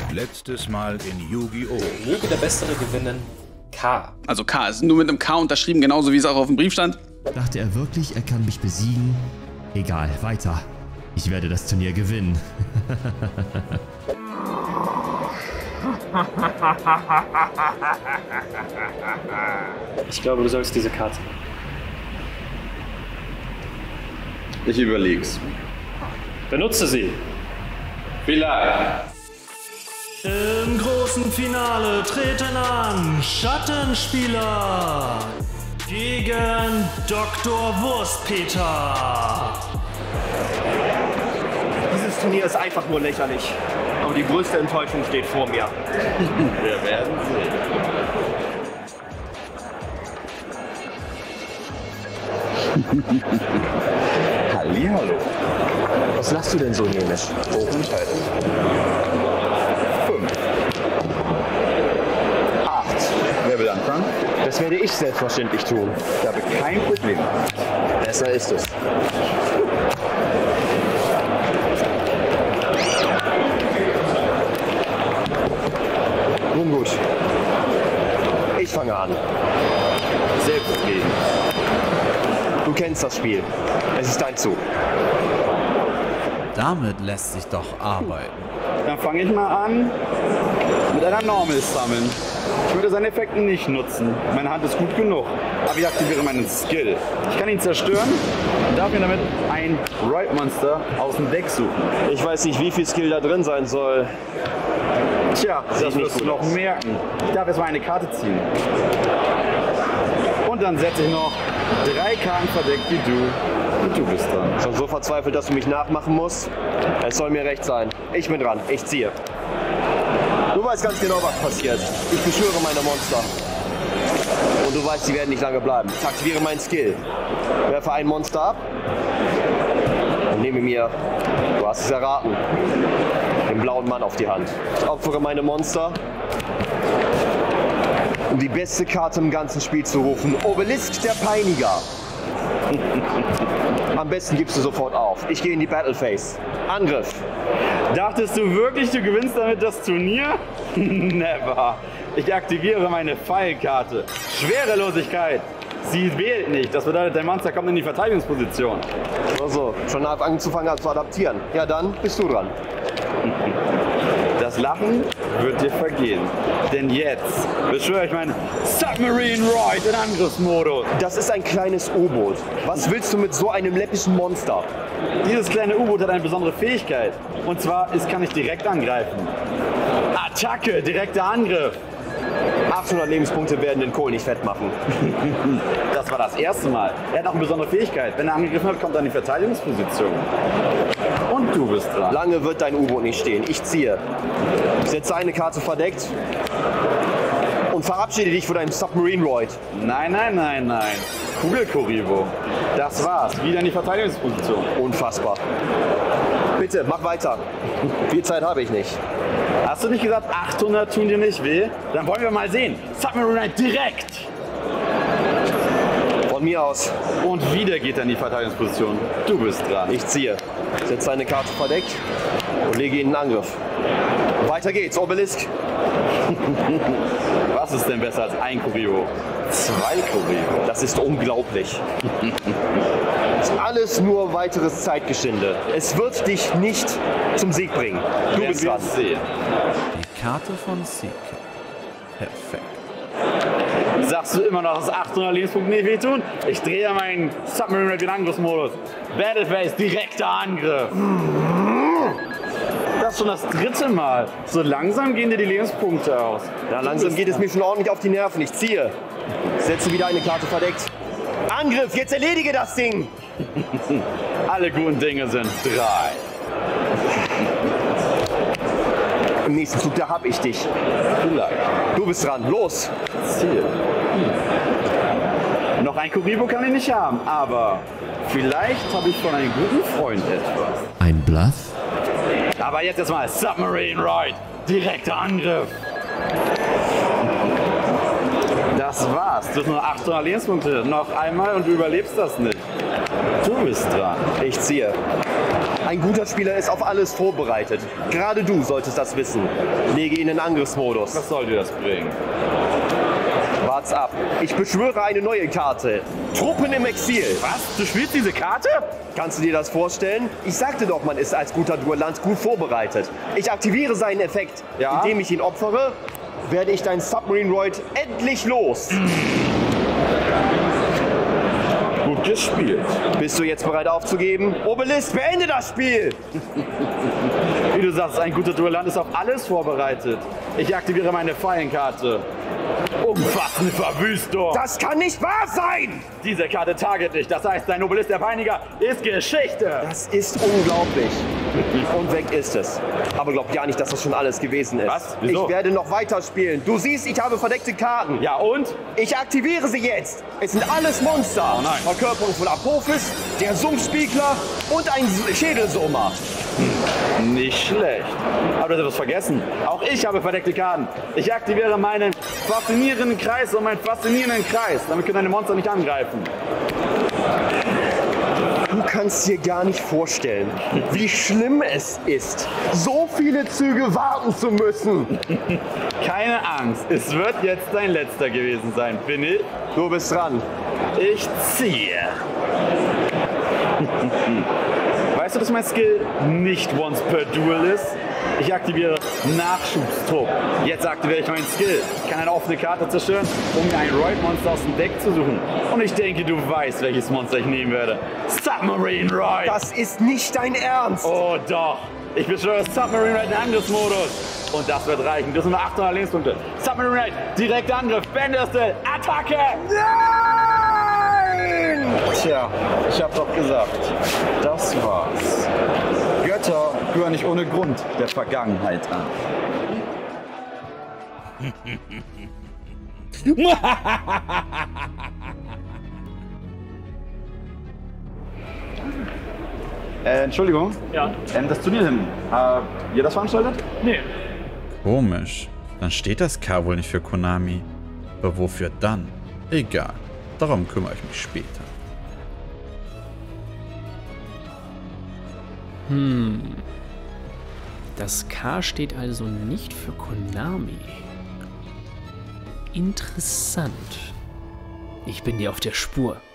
Letztes Mal in Yu-Gi-Oh! Möge der Bessere gewinnen. K. Also K ist nur mit einem K unterschrieben, genauso wie es auch auf dem Brief stand. Dachte er wirklich, er kann mich besiegen? Egal, weiter. Ich werde das Turnier gewinnen. Ich glaube, du sollst diese Karte. Ich überleg's. Benutze sie. Vielleicht. Im großen Finale treten an Schattenspieler gegen Dr. Wurstpeter. Dieses Turnier ist einfach nur lächerlich. Aber die größte Enttäuschung steht vor mir. Wir werden sehen. Hallihallo. Was lachst du denn so hämisch? Hoch und halten. 5. 8. Wer will anfangen? Das werde ich selbstverständlich tun. Ich habe kein Problem. Besser ist es. Nun gut. Ich fange an. Selbstredend. Du kennst das Spiel. Es ist dein Zug. Damit lässt sich doch arbeiten. Dann fange ich mal an mit einer Normal Summon. Ich würde seine Effekte nicht nutzen. Meine Hand ist gut genug. Aber ich aktiviere meinen Skill. Ich kann ihn zerstören und darf mir damit ein Right Monster aus dem Deck suchen. Ich weiß nicht, wie viel Skill da drin sein soll. Tja, das nicht wirst du gut noch aus. merken. Ich darf jetzt mal eine Karte ziehen. Und dann setze ich noch 3 Karten verdeckt wie du. Und du bist dran. Schon so verzweifelt, dass du mich nachmachen musst? Es soll mir recht sein. Ich bin dran. Ich ziehe. Du weißt ganz genau, was passiert. Ich beschwöre meine Monster. Und du weißt, sie werden nicht lange bleiben. Ich aktiviere meinen Skill. Werfe ein Monster ab. Und nehme mir, du hast es erraten, den blauen Mann auf die Hand. Ich opfere meine Monster, um die beste Karte im ganzen Spiel zu rufen. Obelisk der Peiniger. Am besten gibst du sofort auf. Ich gehe in die Battle Phase. Angriff. Dachtest du wirklich, du gewinnst damit das Turnier? Never. Ich aktiviere meine Pfeilkarte. Schwerelosigkeit. Sie wählt nicht. Das bedeutet, dein Monster kommt in die Verteidigungsposition. So, schon angefangen zu adaptieren. Ja, dann bist du dran. Das Lachen wird dir vergehen. Denn jetzt beschwöre ich meinen Submarine Ride in Angriffsmodus. Das ist ein kleines U-Boot. Was willst du mit so einem läppischen Monster? Dieses kleine U-Boot hat eine besondere Fähigkeit. Und zwar, es kann ich direkt angreifen. Attacke, direkter Angriff. 800 Lebenspunkte werden den Kohl nicht fett machen. Das war das erste Mal. Er hat auch eine besondere Fähigkeit. Wenn er angegriffen wird, kommt er in die Verteidigungsposition. Und du bist dran. Lange wird dein U-Boot nicht stehen. Ich ziehe. Ich setze eine Karte verdeckt und verabschiede dich von deinem Submarine Roid. Nein, nein, nein, nein. Kugelkuribo. Das war's. Wieder in die Verteidigungsposition. Unfassbar. Bitte, mach weiter. Viel Zeit habe ich nicht. Hast du nicht gesagt, 800 tun dir nicht weh? Dann wollen wir mal sehen. Submarine Ride direkt. Von mir aus. Und wieder geht er in die Verteidigungsposition. Du bist dran. Ich ziehe. Setze eine Karte verdeckt und lege ihn in Angriff. Weiter geht's, Obelisk. Was ist denn besser als ein Kurio? 2 Kurio. Das ist unglaublich. Das ist alles nur weiteres Zeitgeschinde. Es wird dich nicht zum Sieg bringen. Du bist dran. Sehen. Die Karte von Seeker. Perfekt. Sagst du immer noch, dass 800 Lebenspunkte nicht wehtun? Ich drehe meinen Submarine Ride in Angriffsmodus. Battle Phase, direkter Angriff. Das ist schon das 3. Mal. So langsam gehen dir die Lebenspunkte aus. Ja, langsam geht es mir schon ordentlich auf die Nerven. Ich ziehe. Setze wieder eine Karte verdeckt. Angriff, jetzt erledige das Ding! Alle guten Dinge sind 3. Im nächsten Zug, da hab ich dich. Vielleicht. Du bist dran, los! Ziel. Noch ein Kuribo kann ich nicht haben, aber vielleicht habe ich von einem guten Freund etwas. Ein Bluff? Aber jetzt erstmal Submarine Ride. Direkter Angriff. Das war's. Du hast nur 800 Lebenspunkte. Noch einmal und du überlebst das nicht. Du bist dran. Ich ziehe. Ein guter Spieler ist auf alles vorbereitet. Gerade du solltest das wissen. Lege ihn in Angriffsmodus. Was soll dir das bringen? Wart's ab. Ich beschwöre eine neue Karte. Truppen im Exil. Was? Du spielst diese Karte? Kannst du dir das vorstellen? Ich sagte doch, man ist als guter Duellant gut vorbereitet. Ich aktiviere seinen Effekt. Ja? Indem ich ihn opfere, werde ich deinen Submarine Roid endlich los. Gut gespielt. Bist du jetzt bereit aufzugeben? Obelisk, beende das Spiel! Wie du sagst, ein guter Duellant ist auf alles vorbereitet. Ich aktiviere meine Fallenkarte. Umfassende Verwüstung. Das kann nicht wahr sein! Diese Karte target dich. Das heißt, dein Obelisk der Peiniger ist Geschichte. Das ist unglaublich. Und weg ist es. Aber glaub ja nicht, dass das schon alles gewesen ist. Was? Wieso? Ich werde noch weiterspielen. Du siehst, ich habe verdeckte Karten. Ja und? Ich aktiviere sie jetzt. Es sind alles Monster. Oh nein. Verkörperung von Apophis, der Sumpfspiegler und ein Schädelsommer. Nicht schlecht. Aber du hast etwas vergessen. Auch ich habe verdeckte Karten. Ich aktiviere meinen faszinierenden Kreis und meinen faszinierenden Kreis. Damit können deine Monster nicht angreifen. Du kannst dir gar nicht vorstellen, wie schlimm es ist, so viele Züge warten zu müssen. Keine Angst. Es wird jetzt dein letzter gewesen sein, bin ich? Du bist dran. Ich ziehe. Weißt du, dass mein Skill nicht once per Duel ist? Ich aktiviere Nachschubstrupp. Jetzt aktiviere ich meinen Skill. Ich kann eine offene Karte zerstören, um mir ein Roid-Monster aus dem Deck zu suchen. Und ich denke, du weißt, welches Monster ich nehmen werde. Submarine Roid! Das ist nicht dein Ernst. Oh doch! Ich beschwöre Submarine Roid in Angriffsmodus. Und das wird reichen. Das sind nur 800 Lebenspunkte. Submarine Roid, direkter Angriff, Bänderste, Attacke! Nein! Tja, ich hab doch gesagt, das war's. Götter gehören nicht ohne Grund der Vergangenheit an. Entschuldigung. Ja. Das Turnier hin. Ihr das veranstaltet? Nee. Komisch. Dann steht das K wohl nicht für Konami. Aber wofür dann? Egal. Darum kümmere ich mich später. Das K steht also nicht für Konami. Interessant. Ich bin dir auf der Spur.